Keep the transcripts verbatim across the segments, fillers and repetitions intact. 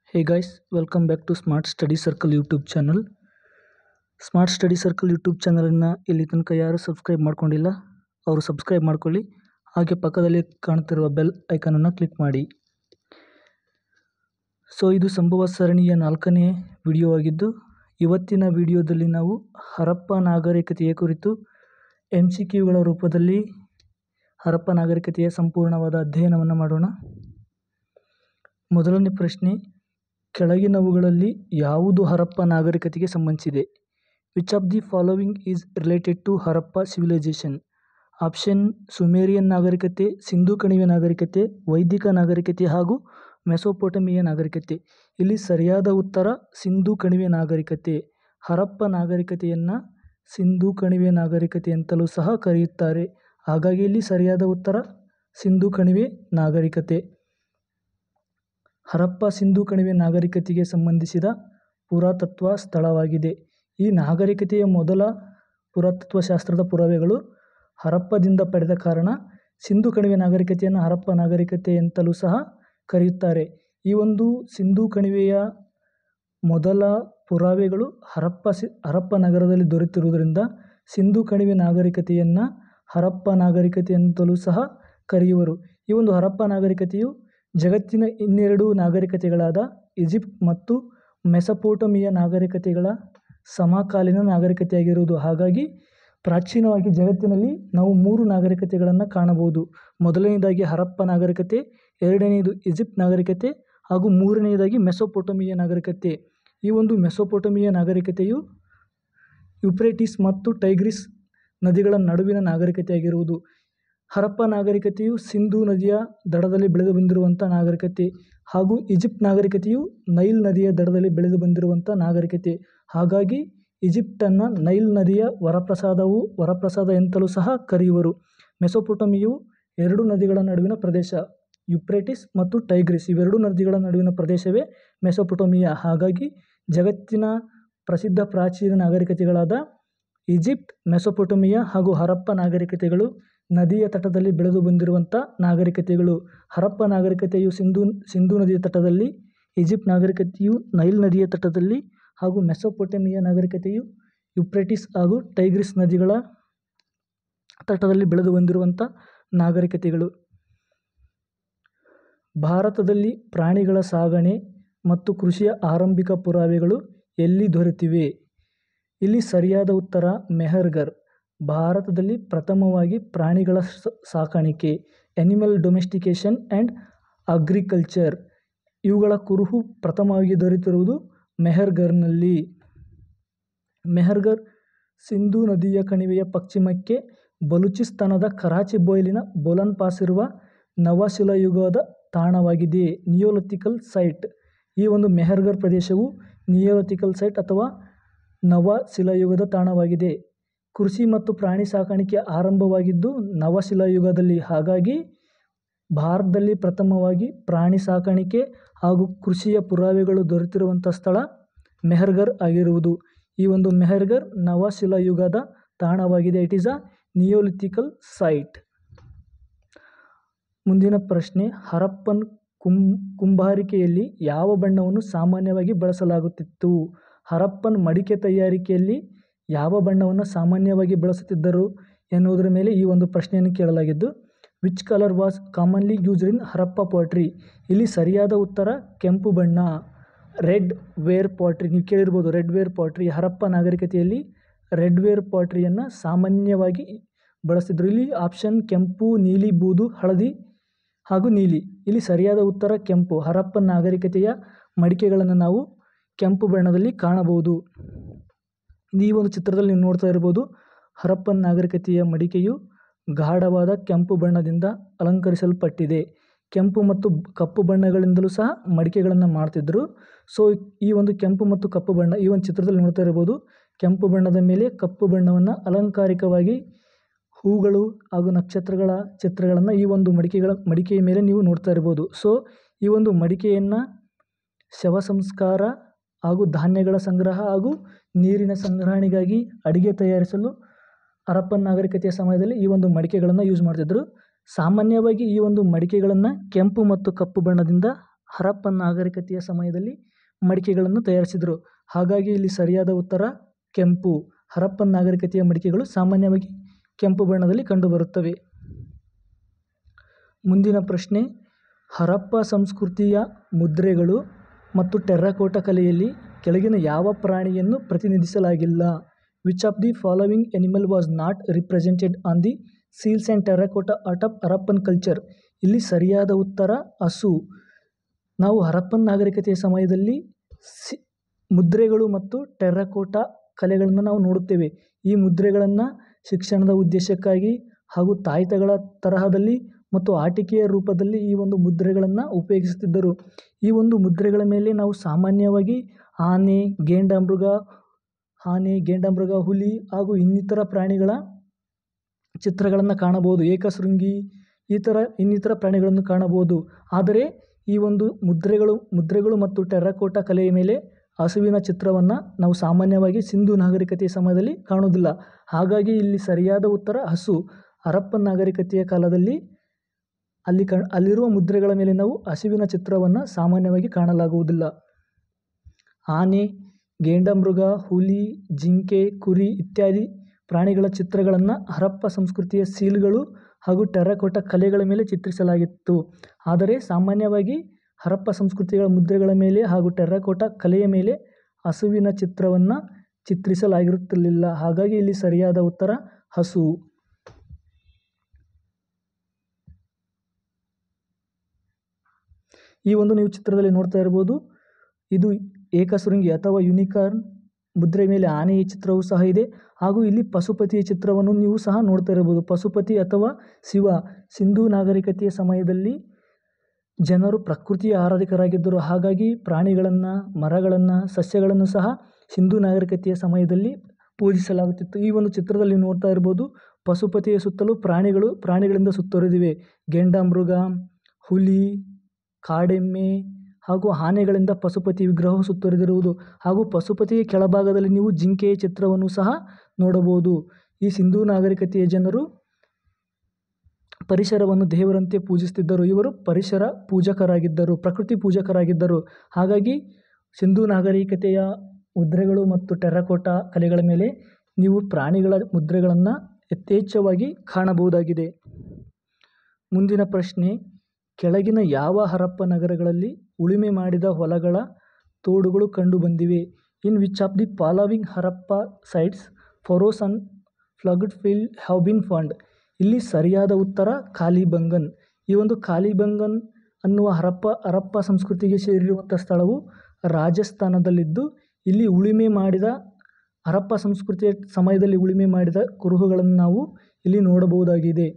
Hey guys, welcome back to Smart Study Circle YouTube channel. Smart study circle YouTube ಚಾನಲನ್ನು ಇಲ್ಲಿ ತನಕ ಯಾರು subscribe ಮಾಡ್ಕೊಂಡಿಲ್ಲ ಅವರು ಸಬ್ಸ್ಕ್ರೈಬ್ ಮಾಡ್ಕೊಳ್ಳಿ. ಹಾಗೆ ಪಕ್ಕದಲ್ಲಿ ಕಾಣ್ತಿರುವ ಬೆಲ್ ಐಕಾನನ್ನು ಕ್ಲಿಕ್ ಮಾಡಿ. ಸೊ ಇದು ಸಂಭವ ಸರಣಿಯ ನಾಲ್ಕನೇ ವಿಡಿಯೋ ಆಗಿದ್ದು, ಇವತ್ತಿನ ವಿಡಿಯೋದಲ್ಲಿ ನಾವು ಹರಪ್ಪ ನಾಗರಿಕತೆಯ ಕುರಿತು ಎಮ್ ಸಿ ಕ್ಯೂಗಳ ರೂಪದಲ್ಲಿ ಹರಪ್ಪ ನಾಗರಿಕತೆಯ ಸಂಪೂರ್ಣವಾದ ಅಧ್ಯಯನವನ್ನು ಮಾಡೋಣ. ಮೊದಲನೇ ಪ್ರಶ್ನೆ, ಕೆಳಗಿನವುಗಳಲ್ಲಿ ಯಾವುದು ಹರಪ್ಪ ನಾಗರಿಕತೆಗೆ ಸಂಬಂಧಿಸಿದೆ? Which of the following is related to Harappa civilisation? Option Sumerian ನಾಗರಿಕತೆ, ಸಿಂಧೂ ಕಣಿವೆ ನಾಗರಿಕತೆ, ವೈದಿಕ ನಾಗರಿಕತೆ ಹಾಗೂ ಮೆಸೊಪೊಟಮಿಯ ನಾಗರಿಕತೆ. ಇಲ್ಲಿ ಸರಿಯಾದ ಉತ್ತರ ಸಿಂಧೂ ಕಣಿವೆ ನಾಗರಿಕತೆ. ಹರಪ್ಪ ನಾಗರಿಕತೆಯನ್ನು ಸಿಂಧೂ ಕಣಿವೆ ನಾಗರಿಕತೆ ಅಂತಲೂ ಸಹ ಕರೆಯುತ್ತಾರೆ. ಹಾಗಾಗಿ ಇಲ್ಲಿ ಸರಿಯಾದ ಉತ್ತರ ಸಿಂಧೂ ಕಣಿವೆ ನಾಗರಿಕತೆ. ಹರಪ್ಪ ಸಿಂಧೂ ಕಣಿವೆ ನಾಗರಿಕತೆಗೆ ಸಂಬಂಧಿಸಿದ ಪುರಾತತ್ವ ಸ್ಥಳವಾಗಿದೆ. ಈ ನಾಗರಿಕತೆಯ ಮೊದಲ ಪುರಾತತ್ವಶಾಸ್ತ್ರದ ಪುರಾವೆಗಳು ಹರಪ್ಪದಿಂದ ಪಡೆದ ಕಾರಣ ಸಿಂಧೂ ಕಣಿವೆ ನಾಗರಿಕತೆಯನ್ನು ಹರಪ್ಪ ನಾಗರಿಕತೆ ಅಂತಲೂ ಸಹ ಕರೆಯುತ್ತಾರೆ. ಈ ಒಂದು ಸಿಂಧೂ ಕಣಿವೆಯ ಮೊದಲ ಪುರಾವೆಗಳು ಹರಪ್ಪ ಸಿ ಹರಪ್ಪ ನಗರದಲ್ಲಿ ದೊರೆತಿರುವುದರಿಂದ ಸಿಂಧೂ ಕಣಿವೆ ನಾಗರಿಕತೆಯನ್ನು ಹರಪ್ಪ ನಾಗರಿಕತೆ ಅಂತಲೂ ಸಹ ಕರೆಯುವರು. ಈ ಒಂದು ಹರಪ್ಪ ನಾಗರಿಕತೆಯು ಜಗತ್ತಿನ ಇನ್ನೆರಡು ನಾಗರಿಕತೆಗಳಾದ ಈಜಿಪ್ಟ್ ಮತ್ತು ಮೆಸೊಪೊಟಮಿಯ ನಾಗರಿಕತೆಗಳ ಸಮಕಾಲೀನ ನಾಗರಿಕತೆಯಾಗಿರುವುದು. ಹಾಗಾಗಿ ಪ್ರಾಚೀನವಾಗಿ ಜಗತ್ತಿನಲ್ಲಿ ನಾವು ಮೂರು ನಾಗರಿಕತೆಗಳನ್ನು ಕಾಣಬಹುದು. ಮೊದಲನೆಯದಾಗಿ ಹರಪ್ಪ ನಾಗರಿಕತೆ, ಎರಡನೆಯದು ಈಜಿಪ್ಟ್ ನಾಗರಿಕತೆ ಹಾಗೂ ಮೂರನೆಯದಾಗಿ ಮೆಸೊಪೊಟಮಿಯ ನಾಗರಿಕತೆ. ಈ ಒಂದು ಮೆಸೊಪೊಟಮಿಯ ನಾಗರಿಕತೆಯು ಯುಪ್ರೇಟಿಸ್ ಮತ್ತು ಟೈಗ್ರಿಸ್ ನದಿಗಳ ನಡುವಿನ ನಾಗರಿಕತೆಯಾಗಿರುವುದು. ಹರಪ್ಪ ನಾಗರಿಕತೆಯು ಸಿಂಧೂ ನದಿಯ ದಡದಲ್ಲಿ ಬೆಳೆದು ಬಂದಿರುವಂಥ ನಾಗರಿಕತೆ ಹಾಗೂ ಈಜಿಪ್ಟ್ ನಾಗರಿಕತೆಯು ನೈಲ್ ನದಿಯ ದಡದಲ್ಲಿ ಬೆಳೆದು ಬಂದಿರುವಂಥ ನಾಗರಿಕತೆ. ಹಾಗಾಗಿ ಈಜಿಪ್ಟನ್ನು ನೈಲ್ ನದಿಯ ವರಪ್ರಸಾದವು ವರಪ್ರಸಾದ ಎಂತಲೂ ಸಹ ಕರೆಯುವರು. ಮೆಸೊಪೊಟಮಿಯು ಎರಡು ನದಿಗಳ ನಡುವಿನ ಪ್ರದೇಶ, ಯುಪ್ರೇಟಿಸ್ ಮತ್ತು ಟೈಗ್ರಿಸ್, ಇವೆರಡು ನದಿಗಳ ನಡುವಿನ ಪ್ರದೇಶವೇ ಮೆಸೊಪೊಟಮಿಯಾ. ಹಾಗಾಗಿ ಜಗತ್ತಿನ ಪ್ರಸಿದ್ಧ ಪ್ರಾಚೀನ ನಾಗರಿಕತೆಗಳಾದ ಈಜಿಪ್ಟ್, ಮೆಸೊಪೊಟಮಿಯಾ ಹಾಗೂ ಹರಪ್ಪ ನಾಗರಿಕತೆಗಳು ನದಿಯ ತಟದಲ್ಲಿ ಬೆಳೆದು ಬಂದಿರುವಂಥ ನಾಗರಿಕತೆಗಳು. ಹರಪ್ಪ ನಾಗರಿಕತೆಯು ಸಿಂಧೂ ಸಿಂಧೂ ನದಿಯ ತಟದಲ್ಲಿ, ಈಜಿಪ್ಟ್ ನಾಗರಿಕತೆಯು ನೈಲ್ ನದಿಯ ತಟದಲ್ಲಿ ಹಾಗೂ ಮೆಸೊಪೊಟಮಿಯಾ ನಾಗರಿಕತೆಯು ಯುಪ್ರೇಟಿಸ್ ಹಾಗೂ ಟೈಗ್ರಿಸ್ ನದಿಗಳ ತಟದಲ್ಲಿ ಬೆಳೆದು ಬಂದಿರುವಂಥ ನಾಗರಿಕತೆಗಳು. ಭಾರತದಲ್ಲಿ ಪ್ರಾಣಿಗಳ ಸಾಗಣೆ ಮತ್ತು ಕೃಷಿಯ ಆರಂಭಿಕ ಪುರಾವೆಗಳು ಎಲ್ಲಿ ದೊರೆತಿವೆ? ಇಲ್ಲಿ ಸರಿಯಾದ ಉತ್ತರ ಮೆಹರ್ಗರ್. ಭಾರತದಲ್ಲಿ ಪ್ರಥಮವಾಗಿ ಪ್ರಾಣಿಗಳ ಸಾಕಾಣಿಕೆ, ಎನಿಮಲ್ ಡೊಮೆಸ್ಟಿಕೇಶನ್ ಆ್ಯಂಡ್ ಅಗ್ರಿಕಲ್ಚರ್, ಇವುಗಳ ಕುರುಹು ಪ್ರಥಮವಾಗಿ ದೊರೆತಿರುವುದು ಮೆಹರ್ಗರ್ನಲ್ಲಿ. ಮೆಹರ್ಗರ್ ಸಿಂಧೂ ನದಿಯ ಕಣಿವೆಯ ಪಶ್ಚಿಮಕ್ಕೆ ಬಲೂಚಿಸ್ತಾನದ ಕರಾಚಿ ಬಯಲಿನ ಬೋಲನ್ ಪಾಸ್ ಇರುವ ನವಶಿಲಾಯುಗದ ತಾಣವಾಗಿದೆ. Neolithical site. ಈ ಒಂದು ಮೆಹರ್ಗರ್ ಪ್ರದೇಶವು ನಿಯೋಲಿಥಿಕಲ್ ಸೈಟ್ ಅಥವಾ ನವಶಿಲಾಯುಗದ ತಾಣವಾಗಿದೆ. ಕೃಷಿ ಮತ್ತು ಪ್ರಾಣಿ ಸಾಕಾಣಿಕೆ ಆರಂಭವಾಗಿದ್ದು ನವಶಿಲಾಯುಗದಲ್ಲಿ. ಹಾಗಾಗಿ ಭಾರತದಲ್ಲಿ ಪ್ರಥಮವಾಗಿ ಪ್ರಾಣಿ ಸಾಕಾಣಿಕೆ ಹಾಗೂ ಕೃಷಿಯ ಪುರಾವೆಗಳು ದೊರೆತಿರುವಂಥ ಸ್ಥಳ ಮೆಹರ್ಗರ್ ಆಗಿರುವುದು. ಈ ಒಂದು ಮೆಹರ್ಗರ್ ನವಶಿಲಾಯುಗದ ತಾಣವಾಗಿದೆ. It is a neolithical site. ಮುಂದಿನ ಪ್ರಶ್ನೆ, ಹರಪ್ಪನ್ ಕುಂ ಕುಂಬಾರಿಕೆಯಲ್ಲಿ ಯಾವ ಬಣ್ಣವನ್ನು ಸಾಮಾನ್ಯವಾಗಿ ಬಳಸಲಾಗುತ್ತಿತ್ತು? ಹರಪ್ಪನ್ ಮಡಿಕೆ ತಯಾರಿಕೆಯಲ್ಲಿ ಯಾವ ಬಣ್ಣವನ್ನು ಸಾಮಾನ್ಯವಾಗಿ ಬಳಸುತ್ತಿದ್ದರು ಎನ್ನುವುದರ ಮೇಲೆ ಈ ಒಂದು ಪ್ರಶ್ನೆಯನ್ನು ಕೇಳಲಾಗಿದ್ದು, which colour was commonly used in Harappa pottery? ಇಲ್ಲಿ ಸರಿಯಾದ ಉತ್ತರ ಕೆಂಪು ಬಣ್ಣ, ರೆಡ್ ವೇರ್ ಪಾಟ್ರಿ. ನೀವು ಕೇಳಿರ್ಬೋದು ರೆಡ್ ವೇರ್ ಪಾಟ್ರಿ. ಹರಪ್ಪ ನಾಗರಿಕತೆಯಲ್ಲಿ ರೆಡ್ ವೇರ್ ಪಾಟ್ರಿಯನ್ನು ಸಾಮಾನ್ಯವಾಗಿ ಬಳಸ್ತಿದ್ರು. ಇಲ್ಲಿ ಆಪ್ಷನ್ ಕೆಂಪು, ನೀಲಿ, ಬೂದು, ಹಳದಿ ಹಾಗೂ ನೀಲಿ. ಇಲ್ಲಿ ಸರಿಯಾದ ಉತ್ತರ ಕೆಂಪು. ಹರಪ್ಪನ್ ನಾಗರಿಕತೆಯ ಮಡಿಕೆಗಳನ್ನು ನಾವು ಕೆಂಪು ಬಣ್ಣದಲ್ಲಿ ಕಾಣಬಹುದು. ಈ ಒಂದು ಚಿತ್ರದಲ್ಲಿ ನೀವು ನೋಡ್ತಾ ಇರ್ಬೋದು, ಹರಪ್ಪನ್ ನಾಗರಿಕತೆಯ ಮಡಿಕೆಯು ಗಾಢವಾದ ಕೆಂಪು ಬಣ್ಣದಿಂದ ಅಲಂಕರಿಸಲ್ಪಟ್ಟಿದೆ. ಕೆಂಪು ಮತ್ತು ಕಪ್ಪು ಬಣ್ಣಗಳಿಂದಲೂ ಸಹ ಮಡಿಕೆಗಳನ್ನು ಮಾಡ್ತಿದ್ರು. ಸೊ ಈ ಒಂದು ಕೆಂಪು ಮತ್ತು ಕಪ್ಪು ಬಣ್ಣ ಈ ಒಂದು ಚಿತ್ರದಲ್ಲಿ ನೋಡ್ತಾ ಇರ್ಬೋದು, ಕೆಂಪು ಬಣ್ಣದ ಮೇಲೆ ಕಪ್ಪು ಬಣ್ಣವನ್ನು ಅಲಂಕಾರಿಕವಾಗಿ ಹೂಗಳು ಹಾಗೂ ನಕ್ಷತ್ರಗಳ ಚಿತ್ರಗಳನ್ನು ಈ ಒಂದು ಮಡಿಕೆಗಳ ಮಡಿಕೆಯ ಮೇಲೆ ನೀವು ನೋಡ್ತಾ ಇರ್ಬೋದು. ಸೊ ಈ ಒಂದು ಮಡಿಕೆಯನ್ನು ಶವ ಸಂಸ್ಕಾರ ಹಾಗೂ ಧಾನ್ಯಗಳ ಸಂಗ್ರಹ ಹಾಗೂ ನೀರಿನ ಸಂಗ್ರಹಣೆಗಾಗಿ ಅಡಿಗೆ ತಯಾರಿಸಲು ಹರಪ್ಪನ್ ನಾಗರಿಕತೆಯ ಸಮಯದಲ್ಲಿ ಈ ಒಂದು ಮಡಿಕೆಗಳನ್ನು ಯೂಸ್ ಮಾಡ್ತಿದ್ರು. ಸಾಮಾನ್ಯವಾಗಿ ಈ ಒಂದು ಮಡಿಕೆಗಳನ್ನು ಕೆಂಪು ಮತ್ತು ಕಪ್ಪು ಬಣ್ಣದಿಂದ ಹರಪ್ಪನ್ ನಾಗರಿಕತೆಯ ಸಮಯದಲ್ಲಿ ಮಡಿಕೆಗಳನ್ನು ತಯಾರಿಸಿದರು. ಹಾಗಾಗಿ ಇಲ್ಲಿ ಸರಿಯಾದ ಉತ್ತರ ಕೆಂಪು. ಹರಪ್ಪನ್ ನಾಗರಿಕತೆಯ ಮಡಿಕೆಗಳು ಸಾಮಾನ್ಯವಾಗಿ ಕೆಂಪು ಬಣ್ಣದಲ್ಲಿ ಕಂಡುಬರುತ್ತವೆ. ಮುಂದಿನ ಪ್ರಶ್ನೆ, ಹರಪ್ಪ ಸಂಸ್ಕೃತಿಯ ಮುದ್ರೆಗಳು ಮತ್ತು ಟೆರ್ರಕೋಟಾ ಕಲೆಯಲ್ಲಿ ಕೆಳಗಿನ ಯಾವ ಪ್ರಾಣಿಯನ್ನು ಪ್ರತಿನಿಧಿಸಲಾಗಿಲ್ಲ? Which of the following animal was not represented on the seals and terracotta art of Harappan culture? ಇಲ್ಲಿ ಸರಿಯಾದ ಉತ್ತರ ಹಸು. ನಾವು ಹರಪ್ಪನ್ ನಾಗರಿಕತೆಯ ಸಮಯದಲ್ಲಿ ಸಿ ಮುದ್ರೆಗಳು ಮತ್ತು ಟೆರ್ರಕೋಟಾ ಕಲೆಗಳನ್ನು ನಾವು ನೋಡುತ್ತೇವೆ. ಈ ಮುದ್ರೆಗಳನ್ನು ಶಿಕ್ಷಣದ ಉದ್ದೇಶಕ್ಕಾಗಿ ಹಾಗೂ ತಾಯ್ತಗಳ ತರಹದಲ್ಲಿ ಮತ್ತು ಆಟಿಕೆಯ ರೂಪದಲ್ಲಿ ಈ ಒಂದು ಮುದ್ರೆಗಳನ್ನು ಉಪಯೋಗಿಸುತ್ತಿದ್ದರು. ಈ ಒಂದು ಮುದ್ರೆಗಳ ಮೇಲೆ ನಾವು ಸಾಮಾನ್ಯವಾಗಿ ಆನೆ, ಗೇಂಡಾಮೃಗ, ಆನೆ ಗೇಂಡಾಮೃಗ, ಹುಲಿ ಹಾಗೂ ಇನ್ನಿತರ ಪ್ರಾಣಿಗಳ ಚಿತ್ರಗಳನ್ನು ಕಾಣಬಹುದು. ಏಕಶೃಂಗಿ ಈ ಥರ ಇನ್ನಿತರ ಪ್ರಾಣಿಗಳನ್ನು ಕಾಣಬಹುದು. ಆದರೆ ಈ ಒಂದು ಮುದ್ರೆಗಳು ಮುದ್ರೆಗಳು ಮತ್ತು ಟೆರ್ರಕೋಟಾ ಕಲೆಯ ಮೇಲೆ ಹಸುವಿನ ಚಿತ್ರವನ್ನು ನಾವು ಸಾಮಾನ್ಯವಾಗಿ ಸಿಂಧೂ ನಾಗರಿಕತೆಯ ಸಮಯದಲ್ಲಿ ಕಾಣುವುದಿಲ್ಲ. ಹಾಗಾಗಿ ಇಲ್ಲಿ ಸರಿಯಾದ ಉತ್ತರ ಹಸು. ಹರಪ್ಪನ್ ನಾಗರಿಕತೆಯ ಕಾಲದಲ್ಲಿ ಅಲ್ಲಿ ಕ ಅಲ್ಲಿರುವ ಮುದ್ರೆಗಳ ಮೇಲೆ ನಾವು ಹಸುವಿನ ಚಿತ್ರವನ್ನು ಸಾಮಾನ್ಯವಾಗಿ ಕಾಣಲಾಗುವುದಿಲ್ಲ. ಆನೆ, ಗೇಂಡಾಮೃಗ, ಹುಲಿ, ಜಿಂಕೆ, ಕುರಿ ಇತ್ಯಾದಿ ಪ್ರಾಣಿಗಳ ಚಿತ್ರಗಳನ್ನು ಹರಪ್ಪ ಸಂಸ್ಕೃತಿಯ ಸೀಲ್ಗಳು ಹಾಗೂ ಟೆರ್ರಕೋಟಾ ಕಲೆಗಳ ಮೇಲೆ ಚಿತ್ರಿಸಲಾಗಿತ್ತು. ಆದರೆ ಸಾಮಾನ್ಯವಾಗಿ ಹರಪ್ಪ ಸಂಸ್ಕೃತಿಗಳ ಮುದ್ರೆಗಳ ಮೇಲೆ ಹಾಗೂ ಟೆರ್ರಕೋಟಾ ಕಲೆಯ ಮೇಲೆ ಹಸುವಿನ ಚಿತ್ರವನ್ನು ಚಿತ್ರಿಸಲಾಗಿರುತ್ತಿರಲಿಲ್ಲ. ಹಾಗಾಗಿ ಇಲ್ಲಿ ಸರಿಯಾದ ಉತ್ತರ ಹಸು. ಈ ಒಂದು ನೀವು ಚಿತ್ರದಲ್ಲಿ ನೋಡ್ತಾ ಇರ್ಬೋದು, ಇದು ಏಕಶೃಂಗಿ ಅಥವಾ ಯೂನಿಕಾರ್ನ್ ಮುದ್ರೆ ಮೇಲೆ ಆನೆಯ ಚಿತ್ರವೂ ಸಹ ಇದೆ. ಹಾಗೂ ಇಲ್ಲಿ ಪಶುಪತಿಯ ಚಿತ್ರವನ್ನು ನೀವು ಸಹ ನೋಡ್ತಾ ಇರಬಹುದು. ಪಶುಪತಿ ಅಥವಾ ಶಿವ ಸಿಂಧೂ ನಾಗರಿಕತೆಯ ಸಮಯದಲ್ಲಿ ಜನರು ಪ್ರಕೃತಿಯ ಆರಾಧಕರಾಗಿದ್ದರು. ಹಾಗಾಗಿ ಪ್ರಾಣಿಗಳನ್ನು, ಮರಗಳನ್ನು, ಸಸ್ಯಗಳನ್ನು ಸಹ ಸಿಂಧೂ ನಾಗರಿಕತೆಯ ಸಮಯದಲ್ಲಿ ಪೂಜಿಸಲಾಗುತ್ತಿತ್ತು. ಈ ಒಂದು ಚಿತ್ರದಲ್ಲಿ ನೋಡ್ತಾ ಇರ್ಬೋದು, ಪಶುಪತಿಯ ಸುತ್ತಲೂ ಪ್ರಾಣಿಗಳು ಪ್ರಾಣಿಗಳಿಂದ ಸುತ್ತುವರಿದಿವೆ. ಗೇಂಡಾಮೃಗ, ಹುಲಿ, ಕಾಡೆಮ್ಮೆ ಹಾಗೂ ಆನೆಗಳಿಂದ ಪಶುಪತಿ ವಿಗ್ರಹವು ಸುತ್ತುವರಿದಿರುವುದು. ಹಾಗೂ ಪಶುಪತಿಯ ಕೆಳಭಾಗದಲ್ಲಿ ನೀವು ಜಿಂಕೆಯ ಚಿತ್ರವನ್ನು ಸಹ ನೋಡಬಹುದು. ಈ ಸಿಂಧೂ ನಾಗರಿಕತೆಯ ಜನರು ಪರಿಸರವನ್ನು ದೇವರಂತೆ ಪೂಜಿಸುತ್ತಿದ್ದರು. ಇವರು ಪರಿಸರ ಪೂಜಕರಾಗಿದ್ದರು, ಪ್ರಕೃತಿ ಪೂಜಕರಾಗಿದ್ದರು. ಹಾಗಾಗಿ ಸಿಂಧೂ ನಾಗರಿಕತೆಯ ಮುದ್ರೆಗಳು ಮತ್ತು ಟೆರ್ರಕೋಟಾ ಕಲೆಗಳ ಮೇಲೆ ನೀವು ಪ್ರಾಣಿಗಳ ಮುದ್ರೆಗಳನ್ನು ಯಥೇಚ್ಛವಾಗಿ ಕಾಣಬಹುದಾಗಿದೆ. ಮುಂದಿನ ಪ್ರಶ್ನೆ, ಕೆಳಗಿನ ಯಾವ ಹರಪ್ಪ ನಗರಗಳಲ್ಲಿ ಉಳುಮೆ ಮಾಡಿದ ಹೊಲಗಳ ತೋಡುಗಳು ಕಂಡುಬಂದಿವೆ? In which of the following Harappa sites furrows and ploughed field have been found? ಇಲ್ಲಿ ಸರಿಯಾದ ಉತ್ತರ ಕಾಲಿಬಂಗನ್. ಈ ಒಂದು ಕಾಲಿಬಂಗನ್ ಅನ್ನುವ ಹರಪ್ಪ ಹರಪ್ಪ ಸಂಸ್ಕೃತಿಗೆ ಸೇರಿರುವಂಥ ಸ್ಥಳವು ರಾಜಸ್ಥಾನದಲ್ಲಿದ್ದು, ಇಲ್ಲಿ ಉಳುಮೆ ಮಾಡಿದ ಹರಪ್ಪ ಸಂಸ್ಕೃತಿಯ ಸಮಯದಲ್ಲಿ ಉಳುಮೆ ಮಾಡಿದ ಕುರುಹುಗಳನ್ನು ನಾವು ಇಲ್ಲಿ ನೋಡಬಹುದಾಗಿದೆ.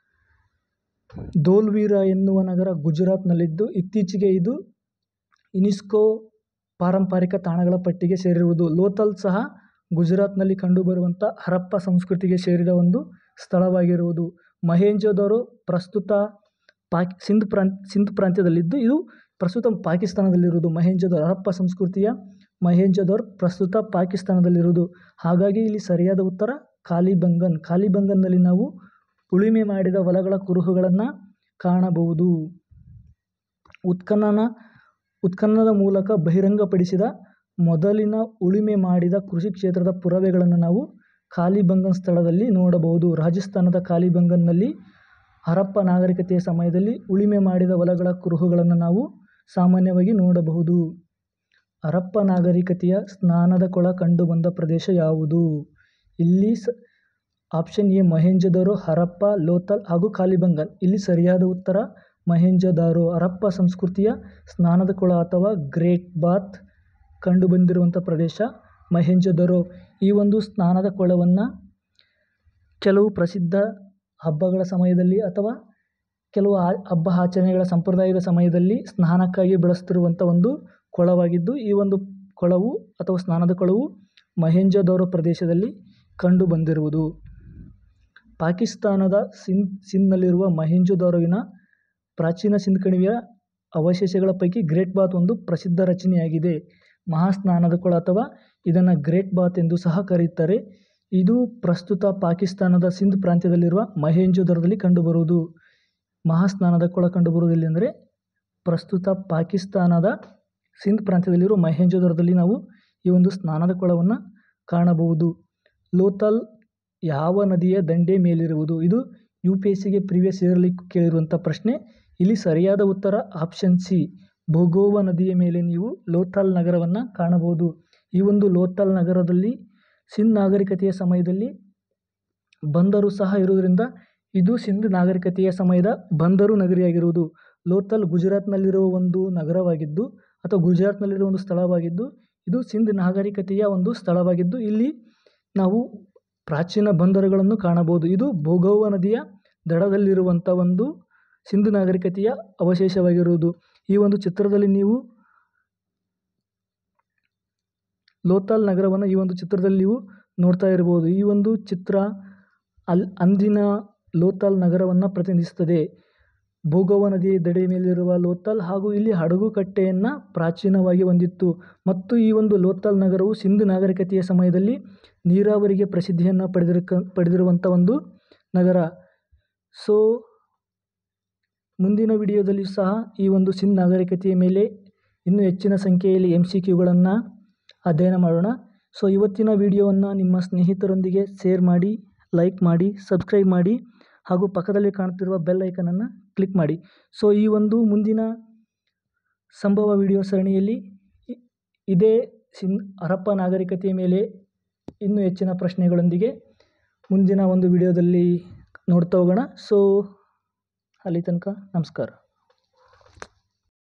ಧೋಲ್ವೀರ ಎನ್ನುವ ನಗರ ಗುಜರಾತ್ನಲ್ಲಿದ್ದು, ಇತ್ತೀಚೆಗೆ ಇದು ಯುನೆಸ್ಕೋ ಪಾರಂಪರಿಕ ತಾಣಗಳ ಪಟ್ಟಿಗೆ ಸೇರಿರುವುದು. ಲೋಥಲ್ ಸಹ ಗುಜರಾತ್ನಲ್ಲಿ ಕಂಡುಬರುವಂಥ ಹರಪ್ಪ ಸಂಸ್ಕೃತಿಗೆ ಸೇರಿದ ಒಂದು ಸ್ಥಳವಾಗಿರುವುದು. ಮೊಹೆಂಜೊದಾರೋ ಪ್ರಸ್ತುತ ಪಾಕ್ ಸಿಂಧ್ ಪ್ರಾಂತ್ ಸಿಂಧ್ ಪ್ರಾಂತ್ಯದಲ್ಲಿದ್ದು, ಇದು ಪ್ರಸ್ತುತ ಪಾಕಿಸ್ತಾನದಲ್ಲಿರುವುದು. ಮೊಹೆಂಜೊದಾರೋ ಹರಪ್ಪ ಸಂಸ್ಕೃತಿಯ ಮೊಹೆಂಜೊದಾರೋ ಪ್ರಸ್ತುತ ಪಾಕಿಸ್ತಾನದಲ್ಲಿರುವುದು. ಹಾಗಾಗಿ ಇಲ್ಲಿ ಸರಿಯಾದ ಉತ್ತರ ಕಾಲಿಬಂಗನ್. ಕಾಲಿಬಂಗನ್ನಲ್ಲಿ ನಾವು ಉಳುಮೆ ಮಾಡಿದ ಹೊಲಗಳ ಕುರುಹುಗಳನ್ನು ಕಾಣಬಹುದು. ಉತ್ಖನನ ಉತ್ಖನನದ ಮೂಲಕ ಬಹಿರಂಗಪಡಿಸಿದ ಮೊದಲಿನ ಉಳುಮೆ ಮಾಡಿದ ಕೃಷಿ ಕ್ಷೇತ್ರದ ಪುರಾವೆಗಳನ್ನು ನಾವು ಕಾಲಿಬಂಗನ್ ಸ್ಥಳದಲ್ಲಿ ನೋಡಬಹುದು. ರಾಜಸ್ಥಾನದ ಕಾಲಿಬಂಗನ್ನಲ್ಲಿ ಹರಪ್ಪ ನಾಗರಿಕತೆಯ ಸಮಯದಲ್ಲಿ ಉಳುಮೆ ಮಾಡಿದ ಹೊಲಗಳ ಕುರುಹುಗಳನ್ನು ನಾವು ಸಾಮಾನ್ಯವಾಗಿ ನೋಡಬಹುದು. ಹರಪ್ಪ ನಾಗರಿಕತೆಯ ಸ್ನಾನದ ಕೊಳ ಕಂಡುಬಂದ ಪ್ರದೇಶ ಯಾವುದು? ಇಲ್ಲಿ ಸ ಆಪ್ಷನ್ ಎ ಮೊಹೆಂಜೊದಾರೋ, ಹರಪ್ಪ, ಲೋಥಲ್ ಹಾಗೂ ಕಾಲಿಬಂಗನ್. ಇಲ್ಲಿ ಸರಿಯಾದ ಉತ್ತರ ಮೊಹೆಂಜೊದಾರೋ. ಹರಪ್ಪ ಸಂಸ್ಕೃತಿಯ ಸ್ನಾನದ ಕೊಳ ಅಥವಾ ಗ್ರೇಟ್ ಬಾತ್ ಕಂಡುಬಂದಿರುವಂಥ ಪ್ರದೇಶ ಮೊಹೆಂಜೊದಾರೋ. ಈ ಒಂದು ಸ್ನಾನದ ಕೊಳವನ್ನು ಕೆಲವು ಪ್ರಸಿದ್ಧ ಹಬ್ಬಗಳ ಸಮಯದಲ್ಲಿ ಅಥವಾ ಕೆಲವು ಆ ಹಬ್ಬ ಆಚರಣೆಗಳ ಸಂಪ್ರದಾಯದ ಸಮಯದಲ್ಲಿ ಸ್ನಾನಕ್ಕಾಗಿ ಬಳಸುತ್ತಿರುವಂಥ ಒಂದು ಕೊಳವಾಗಿದ್ದು, ಈ ಒಂದು ಕೊಳವು ಅಥವಾ ಸ್ನಾನದ ಕೊಳವು ಮೊಹೆಂಜೊದಾರೋ ಪ್ರದೇಶದಲ್ಲಿ ಕಂಡುಬಂದಿರುವುದು. ಪಾಕಿಸ್ತಾನದ ಸಿಂಧ್ ಸಿಂಧ್ನಲ್ಲಿರುವ ಮೊಹೆಂಜೊದಾರೋವಿನ ಪ್ರಾಚೀನ ಸಿಂಧ್ ಕಣಿವೆಯ ಅವಶೇಷಗಳ ಪೈಕಿ ಗ್ರೇಟ್ ಬಾತ್ ಒಂದು ಪ್ರಸಿದ್ಧ ರಚನೆಯಾಗಿದೆ. ಮಹಾಸ್ನಾನದ ಕೊಳ ಅಥವಾ ಇದನ್ನು ಗ್ರೇಟ್ ಬಾತ್ ಎಂದು ಸಹ ಕರೆಯುತ್ತಾರೆ. ಇದು ಪ್ರಸ್ತುತ ಪಾಕಿಸ್ತಾನದ ಸಿಂಧ್ ಪ್ರಾಂತ್ಯದಲ್ಲಿರುವ ಮೊಹೆಂಜೊದಾರೋದಲ್ಲಿ ಕಂಡುಬರುವುದು. ಮಹಾಸ್ನಾನದ ಕೊಳ ಕಂಡುಬರುವುದೆಲ್ಲಿ ಅಂದರೆ ಪ್ರಸ್ತುತ ಪಾಕಿಸ್ತಾನದ ಸಿಂಧ್ ಪ್ರಾಂತ್ಯದಲ್ಲಿರುವ ಮೊಹೆಂಜೊದಾರೊದಲ್ಲಿ ನಾವು ಈ ಒಂದು ಸ್ನಾನದ ಕೊಳವನ್ನು ಕಾಣಬಹುದು. ಲೋಥಲ್ ಯಾವ ನದಿಯ ದಂಡೆ ಮೇಲಿರುವುದು? ಇದು ಯು ಪಿ ಎಸ್ ಸಿಗೆ ಪ್ರೀವಿಯಸ್ ಇಯರ್ಲಿ ಕೇಳಿರುವಂಥ ಪ್ರಶ್ನೆ. ಇಲ್ಲಿ ಸರಿಯಾದ ಉತ್ತರ ಆಪ್ಷನ್ ಸಿ, ಭೋಗೋವ ನದಿಯ ಮೇಲೆ ನೀವು ಲೋಥಲ್ ನಗರವನ್ನು ಕಾಣಬಹುದು. ಈ ಒಂದು ಲೋಥಲ್ ನಗರದಲ್ಲಿ ಸಿಂಧ್ ನಾಗರಿಕತೆಯ ಸಮಯದಲ್ಲಿ ಬಂದರು ಸಹ ಇರುವುದರಿಂದ ಇದು ಸಿಂಧ್ ನಾಗರಿಕತೆಯ ಸಮಯದ ಬಂದರು ನಗರಿಯಾಗಿರುವುದು. ಲೋಥಲ್ ಗುಜರಾತ್ನಲ್ಲಿರುವ ಒಂದು ನಗರವಾಗಿದ್ದು ಅಥವಾ ಗುಜರಾತ್ನಲ್ಲಿರುವ ಒಂದು ಸ್ಥಳವಾಗಿದ್ದು ಇದು ಸಿಂಧ್ ನಾಗರಿಕತೆಯ ಒಂದು ಸ್ಥಳವಾಗಿದ್ದು ಇಲ್ಲಿ ನಾವು ಪ್ರಾಚೀನ ಬಂದರುಗಳನ್ನು ಕಾಣಬಹುದು. ಇದು ಭೋಗೋವ ನದಿಯ ದಡದಲ್ಲಿರುವಂಥ ಒಂದು ಸಿಂಧ್ ನಾಗರಿಕತೆಯ ಅವಶೇಷವಾಗಿರುವುದು. ಈ ಒಂದು ಚಿತ್ರದಲ್ಲಿ ನೀವು ಲೋಥಲ್ ನಗರವನ್ನು ಈ ಒಂದು ಚಿತ್ರದಲ್ಲಿ ನೀವು ನೋಡ್ತಾ ಇರಬಹುದು. ಈ ಒಂದು ಚಿತ್ರ ಅಲ್ ಅಂದಿನ ಲೋಥಲ್ ನಗರವನ್ನು ಪ್ರತಿನಿಧಿಸುತ್ತದೆ. ಭೋಗೋವ ನದಿಯ ದಡೆ ಮೇಲಿರುವ ಲೋಥಲ್ ಹಾಗೂ ಇಲ್ಲಿ ಹಡಗು ಕಟ್ಟೆಯನ್ನು ಪ್ರಾಚೀನವಾಗಿ ಹೊಂದಿತ್ತು ಮತ್ತು ಈ ಒಂದು ಲೋಥಲ್ ನಗರವು ಸಿಂಧ್ ನಾಗರಿಕತೆಯ ಸಮಯದಲ್ಲಿ ನೀರಾವರಿಗೆ ಪ್ರಸಿದ್ಧಿಯನ್ನು ಪಡೆದಿರಕ ಪಡೆದಿರುವಂಥ ಒಂದು ನಗರ. ಸೊ ಮುಂದಿನ ವಿಡಿಯೋದಲ್ಲಿ ಸಹ ಈ ಒಂದು ಸಿಂಧ್ ನಾಗರಿಕತೆಯ ಮೇಲೆ ಇನ್ನೂ ಹೆಚ್ಚಿನ ಸಂಖ್ಯೆಯಲ್ಲಿ ಎಮ್ ಸಿ ಕ್ಯೂಗಳನ್ನು ಅಧ್ಯಯನ ಮಾಡೋಣ. ಸೊ ಇವತ್ತಿನ ವಿಡಿಯೋವನ್ನು ನಿಮ್ಮ ಸ್ನೇಹಿತರೊಂದಿಗೆ ಶೇರ್ ಮಾಡಿ, ಲೈಕ್ ಮಾಡಿ, ಸಬ್ಸ್ಕ್ರೈಬ್ ಮಾಡಿ ಹಾಗೂ ಪಕ್ಕದಲ್ಲಿ ಕಾಣುತ್ತಿರುವ ಬೆಲ್ ಐಕನನ್ನು ಕ್ಲಿಕ್ ಮಾಡಿ. ಸೊ ಈ ಒಂದು ಮುಂದಿನ ಸಂಭವ ವಿಡಿಯೋ ಸರಣಿಯಲ್ಲಿ ಇದೇ ಸಿಂಧ್ ಹರಪ್ಪ ನಾಗರಿಕತೆಯ ಮೇಲೆ ಇನ್ನೂ ಹೆಚ್ಚಿನ ಪ್ರಶ್ನೆಗಳೊಂದಿಗೆ ಮುಂದಿನ ಒಂದು ವಿಡಿಯೋದಲ್ಲಿ ನೋಡ್ತಾ ಹೋಗೋಣ. ಸೊ ಅಲ್ಲಿ ತನಕ ನಮಸ್ಕಾರ.